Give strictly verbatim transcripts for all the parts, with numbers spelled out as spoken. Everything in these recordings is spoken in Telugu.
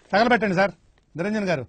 తగలబెట్టండి సార్ నిరంజన్ గారు.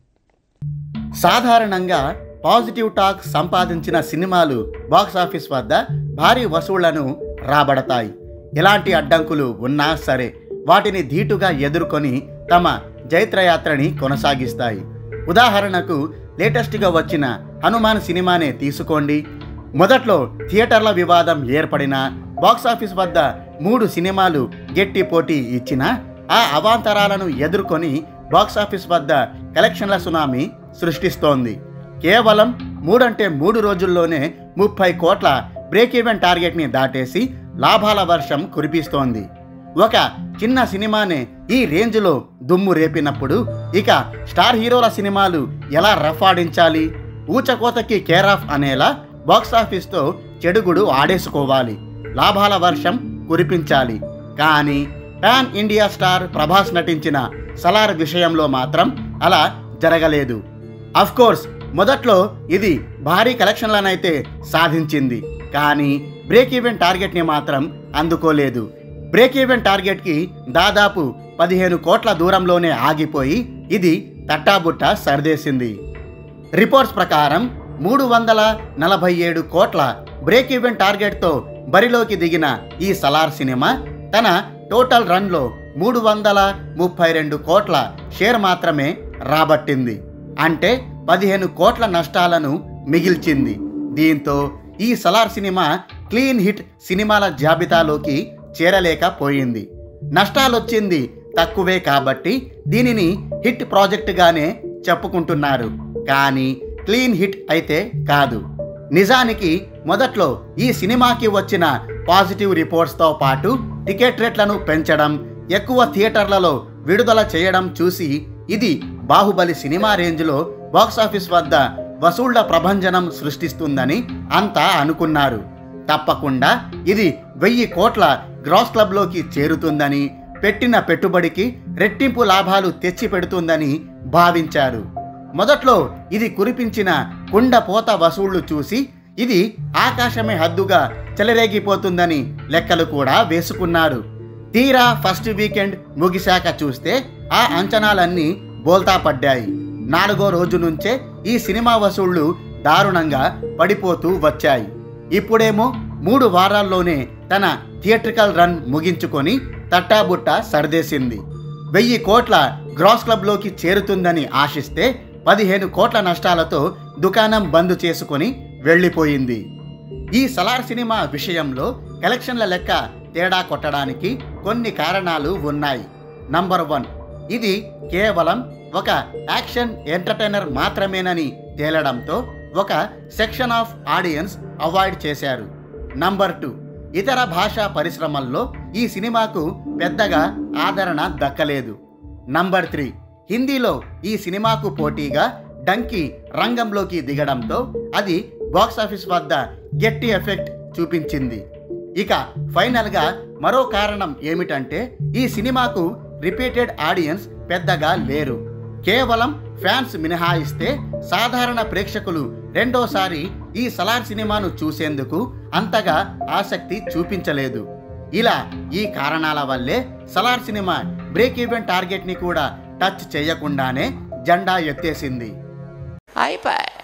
సాధారణంగా పాజిటివ్ టాక్ సంపాదించిన సినిమాలు బాక్సాఫీస్ వద్ద భారీ వసూళ్లను రాబడతాయి. ఎలాంటి అడ్డంకులు ఉన్నా సరే వాటిని ధీటుగా ఎదుర్కొని తమ జైత్రయాత్రని కొనసాగిస్తాయి. ఉదాహరణకు లేటెస్ట్గా వచ్చిన హనుమాన్ సినిమానే తీసుకోండి. మొదట్లో థియేటర్ల వివాదం ఏర్పడినా బాక్సాఫీస్ వద్ద మూడు సినిమాలు గట్టి పోటీ ఇచ్చినా ఆ అవాంతరాలను ఎదుర్కొని బాక్సాఫీస్ వద్ద కలెక్షన్ల సునామీ సృష్టిస్తోంది. కేవలం మూడంటే మూడు రోజుల్లోనే ముప్పై కోట్ల బ్రేక్ ఈవెన్ టార్గెట్ని దాటేసి లాభాల వర్షం కురిపిస్తోంది. ఒక చిన్న సినిమానే ఈ రేంజ్లో దుమ్ము రేపినప్పుడు ఇక స్టార్ హీరోల సినిమాలు ఎలా రఫ్ ఆడించాలి? ఊచకోతకి కేర్ ఆఫ్ అనేలా బాక్సాఫీస్తో చెడుగుడు ఆడేసుకోవాలి, లాభాల వర్షం కురిపించాలి. కానీ పాన్ ఇండియా స్టార్ ప్రభాస్ నటించిన సలార్ విషయంలో మాత్రం అలా జరగలేదు. అఫ్కోర్స్ మొదట్లో ఇది భారీ కలెక్షన్లనైతే సాధించింది, కానీ బ్రేక్ ఈవెన్ టార్గెట్ని మాత్రం అందుకోలేదు. బ్రేక్ ఈవెన్ టార్గెట్కి దాదాపు పదిహేను కోట్ల దూరంలోనే ఆగిపోయి ఇది తట్టాబుట్ట సర్దేసింది. రిపోర్ట్స్ ప్రకారం మూడు వందల నలభై ఏడు కోట్ల బ్రేక్ ఈవెన్ టార్గెట్తో బరిలోకి దిగిన ఈ సలార్ సినిమా తన టోటల్ రన్లో మూడు వందల ముప్పై రెండు కోట్ల షేర్ మాత్రమే రాబట్టింది. అంటే పదిహేను కోట్ల నష్టాలను మిగిల్చింది. దీంతో ఈ సలార్ సినిమా క్లీన్ హిట్ సినిమాల జాబితాలోకి చేరలేకపోయింది. నష్టాలొచ్చింది తక్కువే కాబట్టి దీనిని హిట్ ప్రాజెక్టుగానే చెప్పుకుంటున్నారు, కానీ క్లీన్ హిట్ అయితే కాదు. నిజానికి మొదట్లో ఈ సినిమాకి వచ్చిన పాజిటివ్ రిపోర్ట్స్తో పాటు టికెట్ రేట్లను పెంచడం, ఎక్కువ థియేటర్లలో విడుదల చేయడం చూసి ఇది బాహుబలి సినిమా రేంజ్లో బాక్సాఫీస్ వద్ద వసూళ్ల ప్రభంజనం సృష్టిస్తుందని అంతా అనుకున్నారు. తప్పకుండా ఇది వెయ్యి కోట్ల గ్రాస్ క్లబ్లోకి చేరుతుందని, పెట్టిన పెట్టుబడికి రెట్టింపు లాభాలు తెచ్చి పెడుతుందని భావించారు. మొదట్లో ఇది కురిపించిన కుండపోత వసూళ్లు చూసి ఇది ఆకాశమే హద్దుగా చెలరేగిపోతుందని లెక్కలు కూడా వేసుకున్నారు. తీరా ఫస్ట్ వీకెండ్ ముగిశాక చూస్తే ఆ అంచనాలన్నీ బోల్తా పడ్డాయి. నాలుగో రోజు నుంచే ఈ సినిమా వసూళ్లు దారుణంగా పడిపోతూ వచ్చాయి. ఇప్పుడేమో మూడు వారాల్లోనే తన థియేట్రికల్ రన్ ముగించుకొని తట్టాబుట్ట సర్దేసింది. వెయ్యి కోట్ల గ్రాస్ క్లబ్లోకి చేరుతుందని ఆశిస్తే పదిహేను కోట్ల నష్టాలతో దుకాణం బంద్ చేసుకొని వెళ్ళిపోయింది. ఈ సలార్ సినిమా విషయంలో కలెక్షన్ల లెక్క తేడా కొట్టడానికి కొన్ని కారణాలు ఉన్నాయి. నంబర్ వన్, ఇది కేవలం ఒక యాక్షన్ ఎంటర్టైనర్ మాత్రమేనని తేలడంతో ఒక సెక్షన్ ఆఫ్ ఆడియన్స్ అవాయిడ్ చేశారు. నంబర్ టూ, ఇతర భాషా పరిశ్రమల్లో ఈ సినిమాకు పెద్దగా ఆదరణ దక్కలేదు. నంబర్ త్రీ, హిందీలో ఈ సినిమాకు పోటీగా డంకీ రంగంలోకి దిగడంతో అది బాక్సాఫీస్ వద్ద గట్టి ఎఫెక్ట్ చూపించింది. ఇక ఫైనల్గా మరో కారణం ఏమిటంటే ఈ సినిమాకు రిపీటెడ్ ఆడియన్స్ పెద్దగా లేరు. కేవలం ఫ్యాన్స్ మినహాయిస్తే సాధారణ ప్రేక్షకులు రెండోసారి ఈ సలార్ సినిమాను చూసేందుకు అంతగా ఆసక్తి చూపించలేదు. ఇలా ఈ కారణాల వల్లే సలార్ సినిమా బ్రేక్ ఈవెన్ టార్గెట్ని కూడా టచ్ చేయకుండానే జెండా ఎత్తేసింది. అయిపోయి